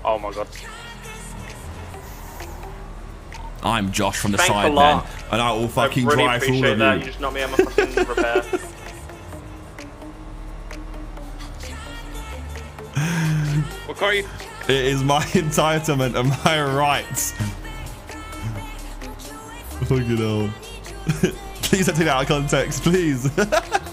Oh my god. I'm Josh from the Thanks side a lot. then, and I will fucking really drive through all appreciate of that. you. You just knocked me on my fucking repair. What car are you? It is my entitlement and my rights. Fucking hell. Please don't take that out of context, please.